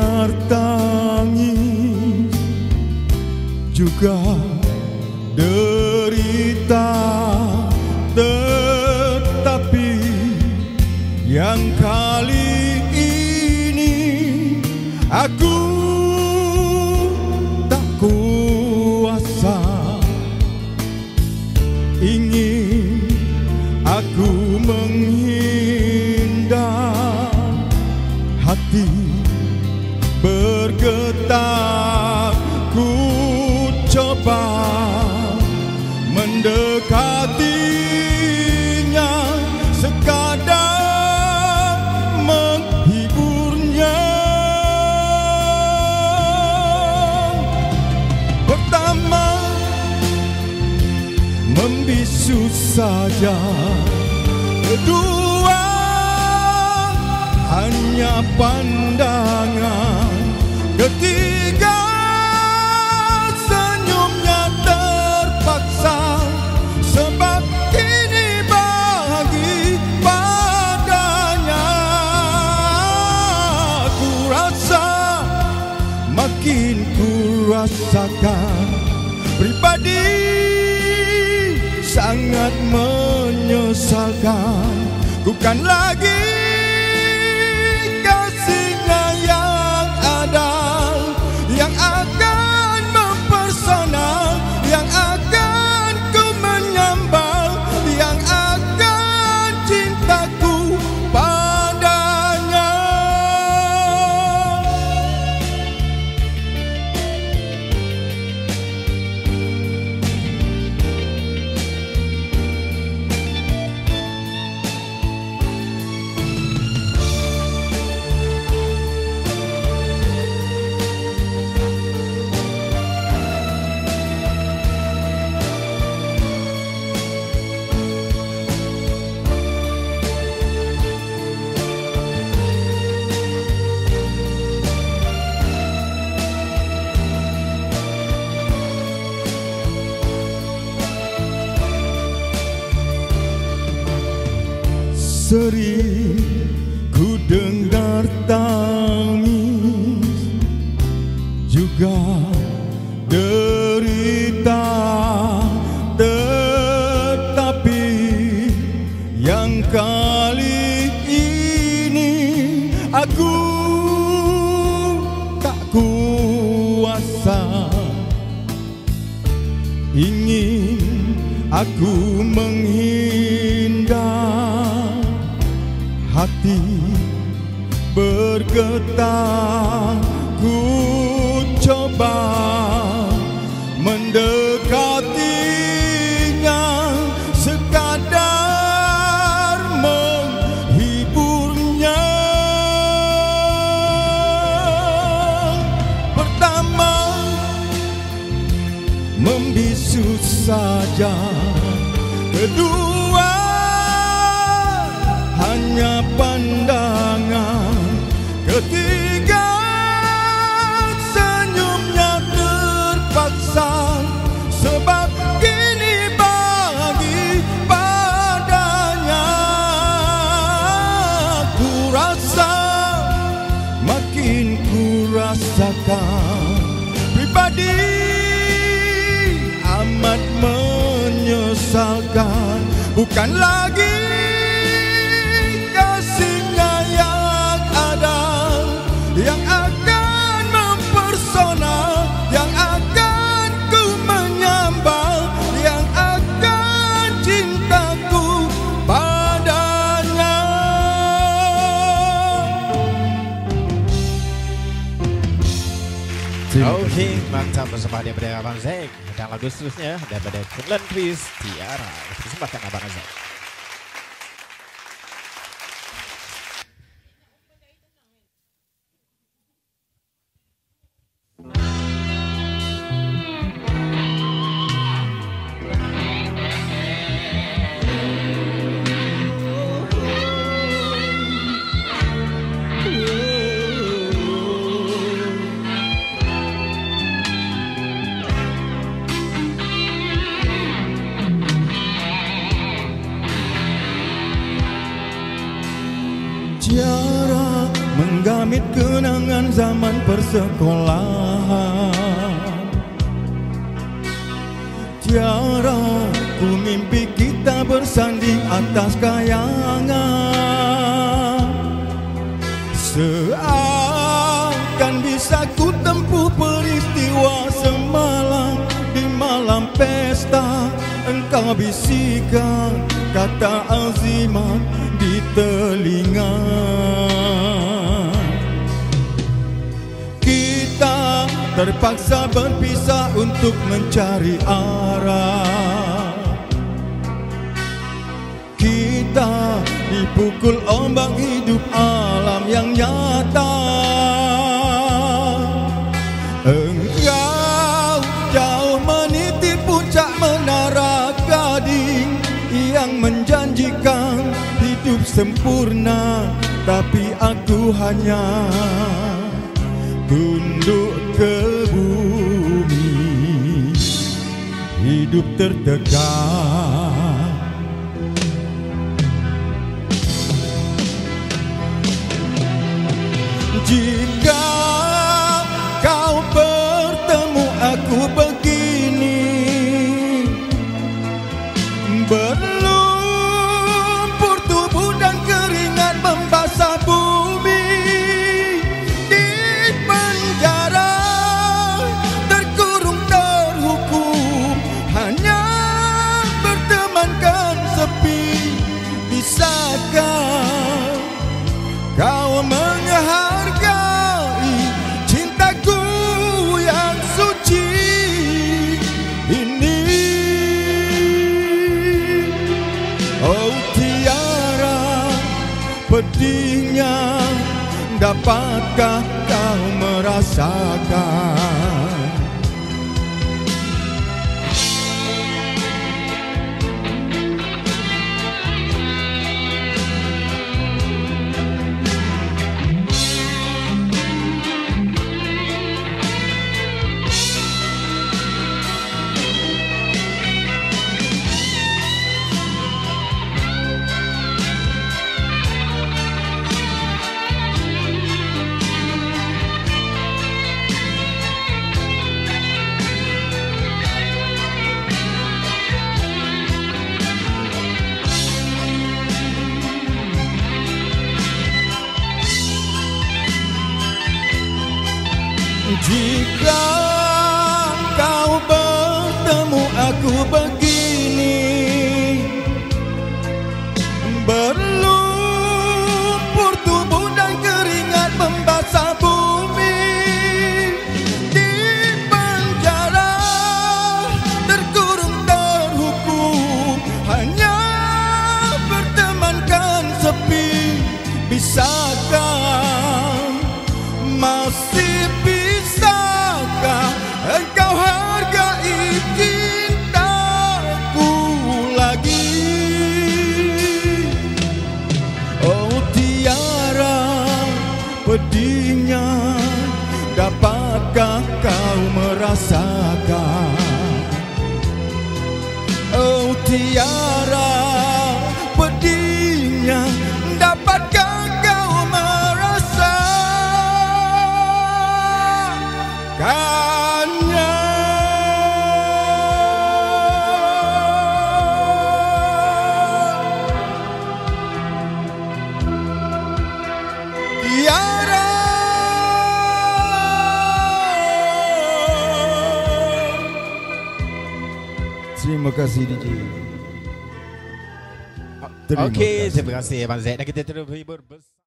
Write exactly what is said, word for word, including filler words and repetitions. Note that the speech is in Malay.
dengar tangis, juga derita, tetapi yang kali ini aku tak kuasa. Ingin aku menghindar, hati bergetar, ku coba mendekatinya sekadar menghiburnya. Pertama membisu saja, kedua hanya pandangan, ketiga senyumnya terpaksa, sebab kini bagi padanya ku rasa, makin ku rasakan pribadi sangat menyesalkan. Bukan lagi kasihnya yang ada, yang akan mempersona, yang akan ku menyambang, yang akan cintaku padanya. Sering ku dengar tangis, juga derita, tetapi yang kali ini aku tak kuasa. Ingin aku menghindar, hati bergetar, ku coba mendekatinya sekadar menghiburnya. Pertama membisu saja, kedua hanya pandangan, ketiga senyumnya terpaksa, sebab kini bagi padanya ku rasa, makin ku rasakan pribadi amat menyesalkan. Bukan lagi yang akan mempersona, yang akan ku menyambang, yang akan cintaku padanya. Oke, mantap bersama daripada Abang Zack. Dan lagu seterusnya daripada Kunlan Chris Tiara. Persembahkan Abang Zack. zaman persekolahan. Tiara ku mimpi kita bersanding atas kayangan. Seakan bisa ku tempuh peristiwa semalam. Di malam pesta engkau bisikan kata azimat di telinga. Kita terpaksa berpisah untuk mencari arah. Kita dipukul ombak hidup alam yang nyata. Engkau jauh meniti puncak menara gading yang menjanjikan hidup sempurna, tapi aku hanya tunduk ke bumi, hidup tertekan. Jika kau bertemu aku begini, berlumpur tubuh dan keringat membasah bumi, di penjara terkurung terhukum, hanya bertemankan sepi. Bisakah kau menghargai cintaku yang suci ini? Oh tiara, pedihnya dapatkah kau merasakan? Jika kau bertemu aku begini, berlumpur tubuh dan keringat membasah bumi, di penjara terkurung terhukum, hanya bertemankan sepi. Bisakah masih bisakah engkau hargai cintaku lagi? Oh tiara, pedihnya dapatkah kau merasakan? Oh tiara, pedihnya dapatkah kau merasakannya? Tiara, terima kasih D J. Oke, terima kasih Abang Zaid. Dan kita terus hibur bersama.